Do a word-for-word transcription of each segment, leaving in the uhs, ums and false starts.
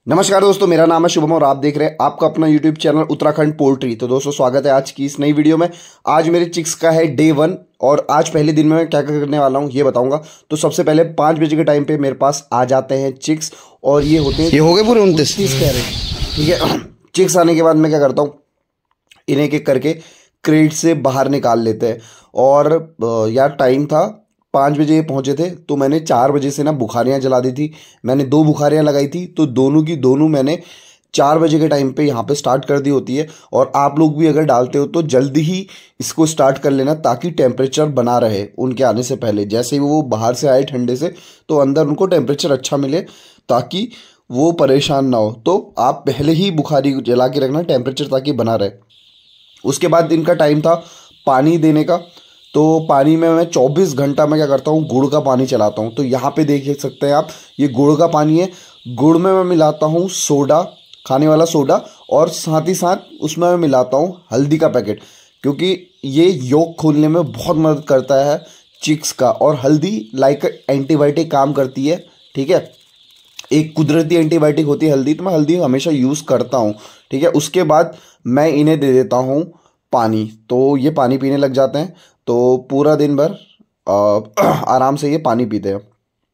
नमस्कार दोस्तों, मेरा नाम है शुभम और आप देख रहे हैं आपका अपना यूट्यूब चैनल उत्तराखंड पोल्ट्री। तो दोस्तों स्वागत है आज की इस नई वीडियो में। आज मेरे चिक्स का है डे वन और आज पहले दिन में मैं क्या क्या करने वाला हूँ ये बताऊंगा। तो सबसे पहले पाँच बजे के टाइम पे मेरे पास आ जाते हैं चिक्स और ये होते हैं, ये हो गए पूरे उनतीस कह रहे हैं, ठीक है। चिक्स आने के बाद मैं क्या करता हूँ, इन्हें एक एक करके क्रेट से बाहर निकाल लेते हैं। और यार टाइम था पाँच बजे ये पहुँचे थे तो मैंने चार बजे से ना बुखारियाँ जला दी थी। मैंने दो बुखारियाँ लगाई थी तो दोनों की दोनों मैंने चार बजे के टाइम पे यहाँ पे स्टार्ट कर दी होती है। और आप लोग भी अगर डालते हो तो जल्दी ही इसको स्टार्ट कर लेना ताकि टेम्परेचर बना रहे उनके आने से पहले। जैसे ही वो बाहर से आए ठंडे से तो अंदर उनको टेम्परेचर अच्छा मिले ताकि वो परेशान ना हो। तो आप पहले ही बुखारी जला के रखना टेम्परेचर ताकि बना रहे। उसके बाद इनका टाइम था पानी देने का। तो पानी में मैं चौबीस घंटा में क्या करता हूँ, गुड़ का पानी चलाता हूँ। तो यहाँ पे देख सकते हैं आप, ये गुड़ का पानी है। गुड़ में मैं मिलाता हूँ सोडा, खाने वाला सोडा, और साथ ही साथ उसमें मैं मिलाता हूँ हल्दी का पैकेट, क्योंकि ये यolk खोलने में बहुत मदद करता है चिक्स का। और हल्दी लाइक एंटीबायोटिक काम करती है, ठीक है। एक कुदरती एंटीबायोटिक होती है हल्दी, तो मैं हल्दी हमेशा यूज़ करता हूँ, ठीक है। उसके बाद मैं इन्हें दे देता हूँ पानी। तो ये पानी पीने लग जाते हैं। तो पूरा दिन भर आराम से ये पानी पीते हैं।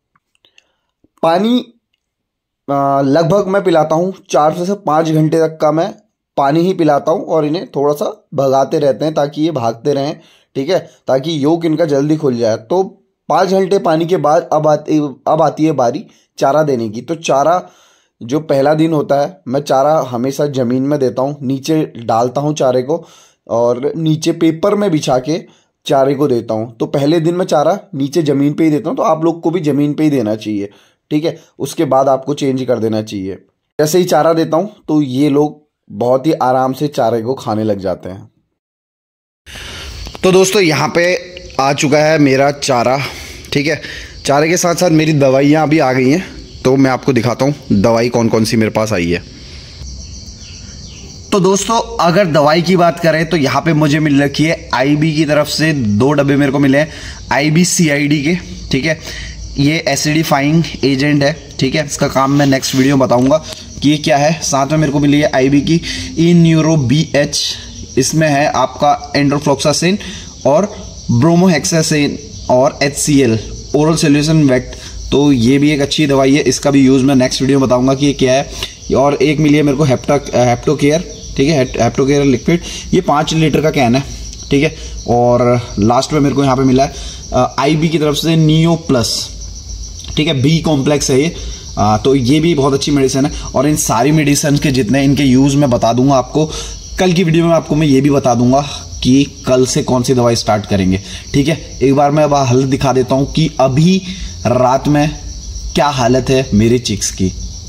पानी आ, लगभग मैं पिलाता हूँ चार से पाँच घंटे तक का मैं पानी ही पिलाता हूँ। और इन्हें थोड़ा सा भगाते रहते हैं ताकि ये भागते रहें, ठीक है, ताकि योग इनका जल्दी खुल जाए। तो पाँच घंटे पानी के बाद अब आती अब आती है बारी चारा देने की। तो चारा जो पहला दिन होता है, मैं चारा हमेशा ज़मीन में देता हूँ, नीचे डालता हूँ चारे को और नीचे पेपर में बिछा के चारे को देता हूँ। तो पहले दिन मैं चारा नीचे ज़मीन पे ही देता हूँ, तो आप लोग को भी ज़मीन पे ही देना चाहिए, ठीक है। उसके बाद आपको चेंज कर देना चाहिए। जैसे ही चारा देता हूँ तो ये लोग बहुत ही आराम से चारे को खाने लग जाते हैं। तो दोस्तों यहाँ पे आ चुका है मेरा चारा, ठीक है। चारे के साथ साथ मेरी दवाइयाँ अभी आ गई हैं, तो मैं आपको दिखाता हूँ दवाई कौन कौन सी मेरे पास आई है। तो दोस्तों अगर दवाई की बात करें तो यहाँ पे मुझे मिल रखी है आईबी की तरफ से दो डब्बे मेरे को मिले हैं आईबी सीआईडी के, ठीक है। ये एसिडिफाइंग एजेंट है, ठीक है। इसका काम मैं नेक्स्ट वीडियो में बताऊंगा कि ये क्या है। साथ में मेरे को मिली है आईबी की ई न्यूरो बी एच, इसमें है आपका एंड्रोफ्लोक्सासिन और ब्रोमोहेक्सासिन और H C L oral solution वेट। तो ये भी एक अच्छी दवाई है, इसका भी यूज़ मैं नेक्स्ट वीडियो में बताऊंगा कि ये क्या है। और एक मिली है मेरे को हेप्टा हेप्टो केयर, ठीक है, हेप्टो केयर लिक्विड। ये पाँच लीटर का कैन है, ठीक है। और लास्ट में मेरे को यहाँ पे मिला है आईबी की तरफ से नियो प्लस, ठीक है, बी कॉम्प्लेक्स है ये। आ, तो ये भी बहुत अच्छी मेडिसिन है। और इन सारी मेडिसिन के जितने इनके यूज़ मैं बता दूंगा आपको कल की वीडियो में। आपको मैं ये भी बता दूंगा कि कल से कौन सी दवाई स्टार्ट करेंगे, ठीक है। एक बार मैं अब हालत दिखा देता हूँ कि अभी रात में क्या हालत है मेरे चिक्स की।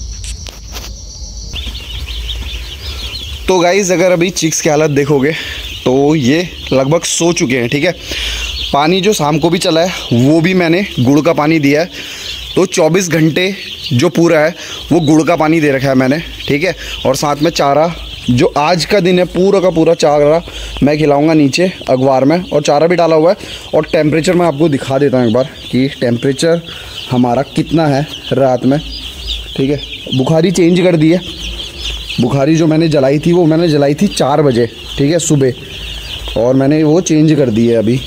तो गाइज अगर अभी चिक्स की हालत देखोगे तो ये लगभग सो चुके हैं, ठीक है। पानी जो शाम को भी चला है वो भी मैंने गुड़ का पानी दिया है। तो चौबीस घंटे जो पूरा है वो गुड़ का पानी दे रखा है मैंने, ठीक है। और साथ में चारा जो आज का दिन है पूरा का पूरा चारा मैं खिलाऊंगा नीचे अखबार में, और चारा भी डाला हुआ है। और टेम्परेचर मैं आपको दिखा देता हूँ एक बार कि टेम्परेचर हमारा कितना है रात में, ठीक है। बुखारी चेंज कर दी है। बुखारी जो मैंने जलाई थी वो मैंने जलाई थी चार बजे, ठीक है, सुबह, और मैंने वो चेंज कर दी है अभी।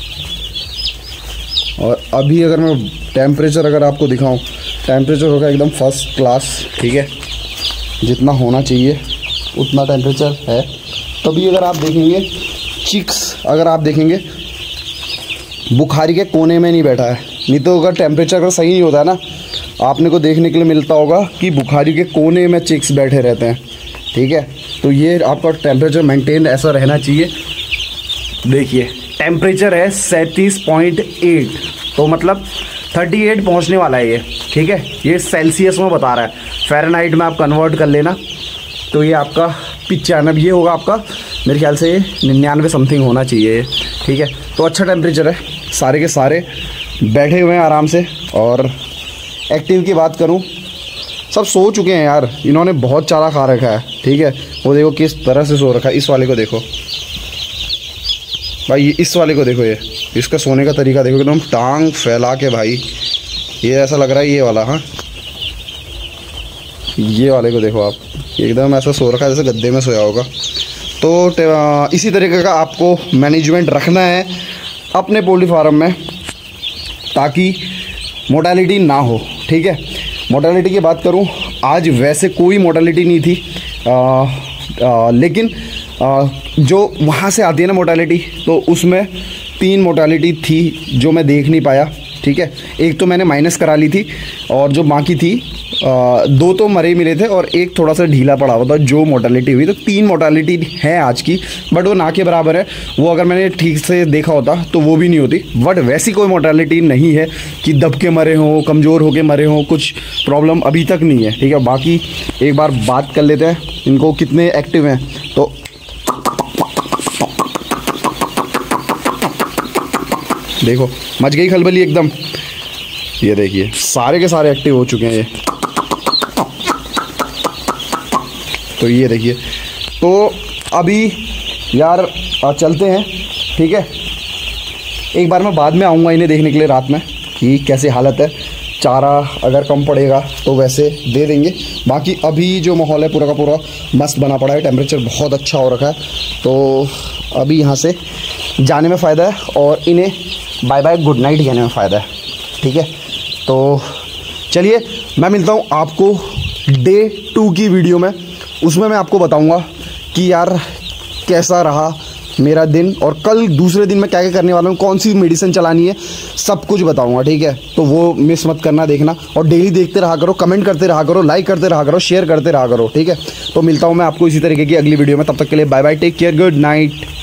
और अभी अगर मैं टेम्परेचर अगर आपको दिखाऊं, टेम्परेचर होगा एकदम फर्स्ट क्लास, ठीक है, जितना होना चाहिए उतना टेम्परेचर है। तभी अगर आप देखेंगे चिक्स, अगर आप देखेंगे बुखारी के कोने में नहीं बैठा है। नहीं तो अगर टेम्परेचर अगर सही नहीं होता है ना, आपने को देखने के लिए मिलता होगा कि बुखारी के कोने में चिक्स बैठे रहते हैं, ठीक है। तो ये आपका टेम्परेचर मेंटेन ऐसा रहना चाहिए। देखिए टेम्परेचर है सैंतीस पॉइंट आठ, तो मतलब अड़तीस पहुंचने वाला है ये, ठीक है। ये सेल्सियस में बता रहा है, फ़ारेनहाइट में आप कन्वर्ट कर लेना तो ये आपका पिचानवे ये होगा आपका, मेरे ख्याल से निन्यानवे समथिंग होना चाहिए, ठीक है। तो अच्छा टेम्परेचर है, सारे के सारे बैठे हुए हैं आराम से। और एक्टिव की बात करूं, सब सो चुके हैं यार, इन्होंने बहुत चारा खा रखा है, ठीक है। वो देखो किस तरह से सो रखा है। इस वाले को देखो भाई, इस वाले को देखो, ये इसका सोने का तरीका देखो, एकदम टांग फैला के भाई, ये ऐसा लग रहा है ये वाला, हाँ ये वाले को देखो आप, एकदम ऐसा सो रखा है जैसे गद्दे में सोया होगा। तो इसी तरीके का आपको मैनेजमेंट रखना है अपने पोल्ट्री फार्म में ताकि मोर्टेलिटी ना हो, ठीक है। मोर्टेलिटी की बात करूं, आज वैसे कोई मोर्टेलिटी नहीं थी, आ, आ, लेकिन आ, जो वहाँ से आती है ना मोर्टेलिटी, तो उसमें तीन मोर्टेलिटी थी जो मैं देख नहीं पाया, ठीक है। एक तो मैंने माइनस करा ली थी और जो बाकी थी आ, दो तो मरे मिले थे और एक थोड़ा सा ढीला पड़ा हुआ था जो मोर्टेलिटी हुई। तो तीन मोर्टेलिटी है आज की, बट वो ना के बराबर है। वो अगर मैंने ठीक से देखा होता तो वो भी नहीं होती, बट वैसी कोई मोर्टेलिटी नहीं है कि दब के मरे हों, कमज़ोर होके मरे हों, कुछ प्रॉब्लम अभी तक नहीं है, ठीक है। बाकी एक बार बात कर लेते हैं इनको कितने एक्टिव हैं। तो देखो मच गई खलबली एकदम, ये देखिए सारे के सारे एक्टिव हो चुके हैं ये। तो ये देखिए, तो अभी यार चलते हैं, ठीक है। एक बार मैं बाद में आऊँगा इन्हें देखने के लिए रात में कि कैसी हालत है। चारा अगर कम पड़ेगा तो वैसे दे देंगे। बाकी अभी जो माहौल है पूरा का पूरा मस्त बना पड़ा है, टेम्परेचर बहुत अच्छा हो रखा है। तो अभी यहाँ से जाने में फ़ायदा है और इन्हें बाय बाय गुड नाइट कहने में फ़ायदा है, ठीक है। तो चलिए मैं मिलता हूँ आपको डे टू की वीडियो में। उसमें मैं आपको बताऊँगा कि यार कैसा रहा मेरा दिन और कल दूसरे दिन मैं क्या क्या करने वाला हूँ, कौन सी मेडिसिन चलानी है, सब कुछ बताऊँगा, ठीक है। तो वो मिस मत करना, देखना। और डेली देखते रहा करो, कमेंट करते रहा करो, लाइक करते रहा करो, शेयर करते रहा करो, ठीक है। तो मिलता हूँ मैं आपको इसी तरीके की अगली वीडियो में। तब तक के लिए bye bye, take care, good night.